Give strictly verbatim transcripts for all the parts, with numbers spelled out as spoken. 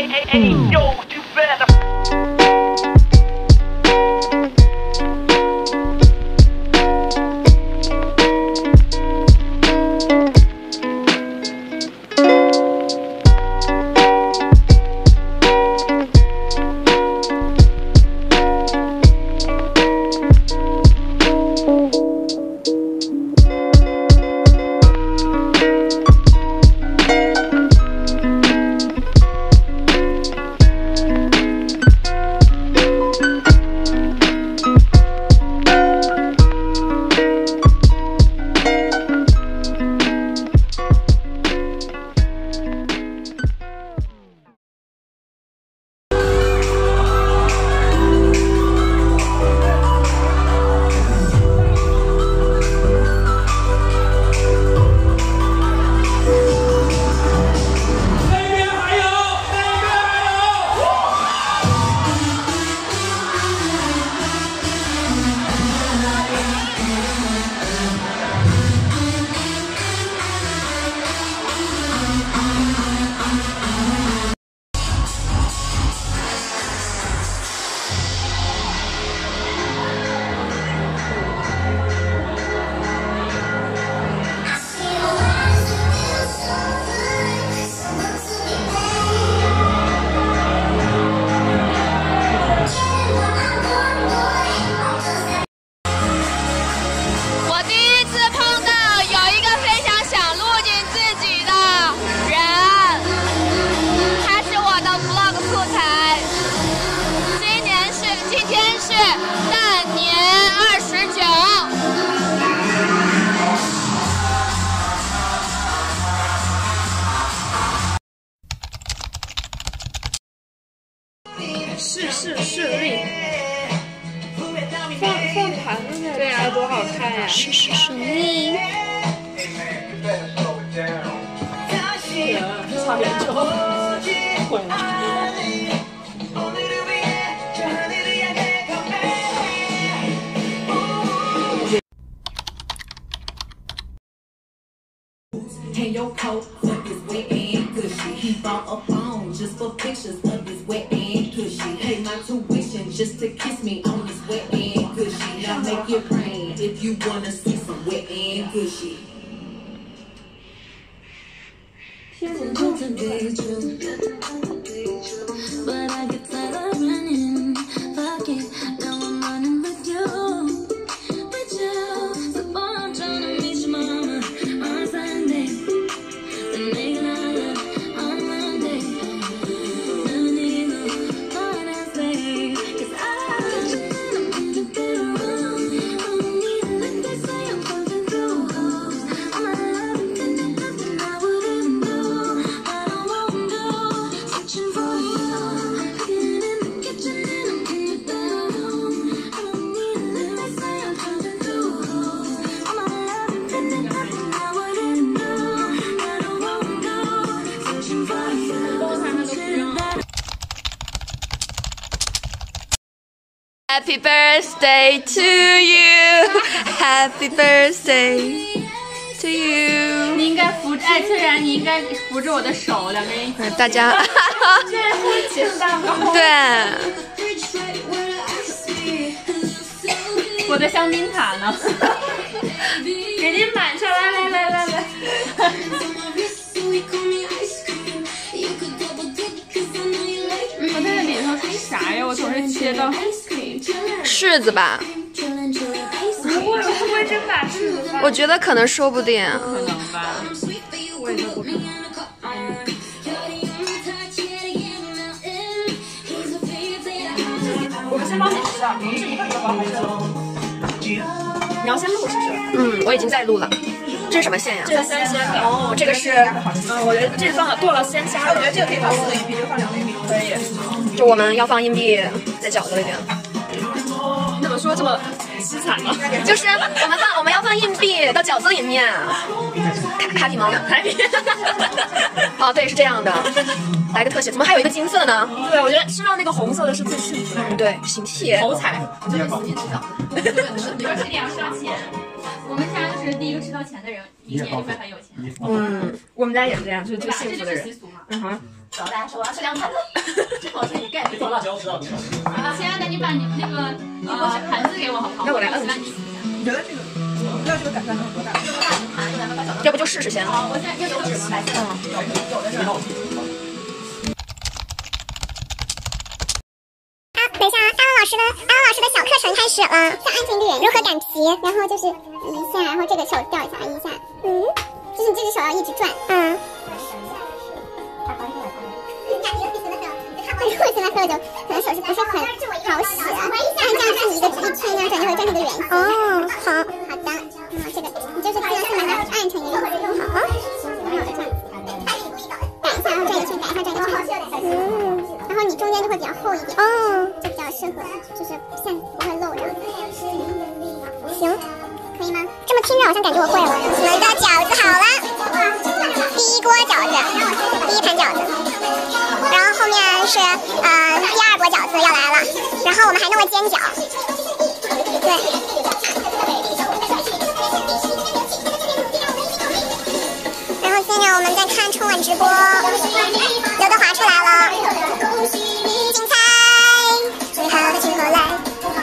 事事顺利，放放盘子在，对啊，多好看呀！ 事事顺利。 差点就毁了。 And your coat up his wet and cushy. He bought a phone just for pictures of his wet and cushy. Pay my tuition just to kiss me on his wet and cushy. Now make it rain if you wanna see some wet and cushy. But I get tired of running. Fuck it, now I'm running with you. With you, so far I'm trying to meet your mama on Sunday. Then make love on Monday. No need no fun and play. Cause I need to be around. I don't need like they say I'm something through. I'm not loving and nothing I wouldn't do. I don't want to searching for you. Cooking in the kitchen and I'm in your bedroom. I don't need like they say I'm something through. I'm not loving and nothing I wouldn't do. I don't want to searching for you. Happy birthday to you, Happy birthday to you。 你应该扶着，哎，翠然，你应该扶着我的手，两个人一起。 大家， 这会起蛋糕。 对， 我的香槟塔呢？给您满上，来来来来来。我这个里头是啥呀？我总是切到柿子吧？ 不会，会不会真把柿子放？ 我觉得可能说不定。 可能吧。我也觉得不可能。我们先帮你吃的，我们是一个一个包还是？你要先录是不是？ 嗯，我已经在录了。这是什么馅呀？ 这是鲜鲜的。 哦，这个是， 嗯，我觉得这放了剁了鲜虾。我觉得这个可以放四个硬币，这个放两个硬币可以。 就我们要放硬币在饺子里边。 你怎么说这么凄惨呢？ 就是我们放我们要放硬币到饺子里面。卡卡比吗？卡比。哦，对，是这样的。来个特写，怎么还有一个金色的呢？ 对，我觉得吃到那个红色的是最幸福的人。 对，喜气。 头彩。 我就是死年吃饺子。 你说谁点要烧钱？我们家就是第一个吃到钱的人，一年就会很有钱。 嗯， 我们。 们家也是这样，就是最幸福的人。嗯哼。 然后大家说我要吃凉盘子，正好是你盖的。 放辣椒知道吗？ 啊，亲爱的，你把你那个呃盘子给我好不好？ 那我来摁。 你觉得这个，不知道这个擀面能多大？ 这么大的盘，咱们把小要不就试试先。 好，我现在又有纸吗？白色的，有有的是。 等一下啊，阿文老师的阿文老师的小课程开始了，像安全点如何擀皮，然后就是一下，然后这个手掉一下，一下，嗯，就是你这只手要一直转，嗯。如果现在喝了酒，可能手是不是很好使啊？按这样自己一个一圈这样转，就会转成个圆形。哦，好，好的，然后这个你就是尽量先把它按成一个圆形，好，然后这样改一下，然后转一圈，改一下，转一圈，嗯，然后你中间就会比较厚一点，哦，就比较适合，就是线不会漏这样。行，可以吗？这么听着好像感觉我会了。我们的饺子好了，第一锅饺子，第一盘饺子。然后后面是呃第二波饺子要来了，然后我们还弄了煎饺，对。然后现在我们在看春晚直播，刘德华出来了，精彩，最好的时候来。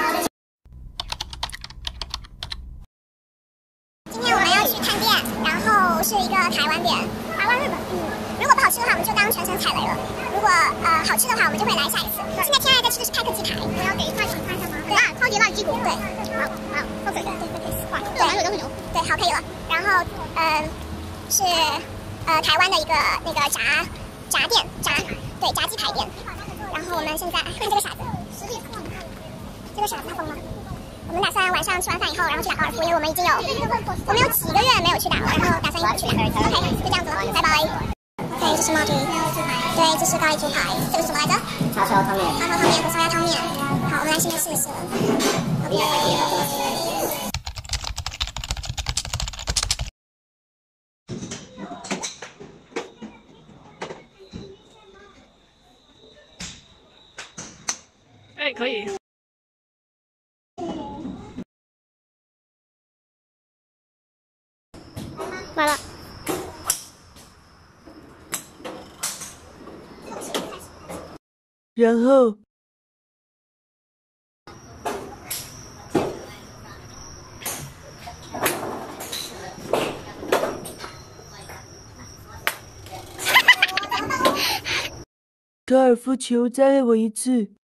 今天我们要去探店，然后是一个台湾店，台湾日本，嗯。如果不好吃的话，我们就当全程踩雷了。如果呃好吃的话，我们就会来下一次。现在天爱在吃的是派克鸡排，我要给一块尝看一下吗？辣，超级辣鸡骨。对，好，好，放嘴。对对对，可以撕。哇，对，还有两个牛。对，好，可以了。然后呃是呃台湾的一个那个炸炸店，炸对炸鸡排店。然后我们现在看这个傻子，这个傻子他疯了。我们打算晚上吃完饭以后，然后去打高尔夫，因为我们已经有我们有几个月没有去打了，然后打算一起去打。OK，就这样子了，拜拜。对，这是毛肚，对，这是咖喱猪排，这个是什么来着？叉烧汤面。叉烧汤面和烧鸭汤面。好，我们来现在试一试。 哎，可以。 完了。 然后，高尔夫球再喂我一次。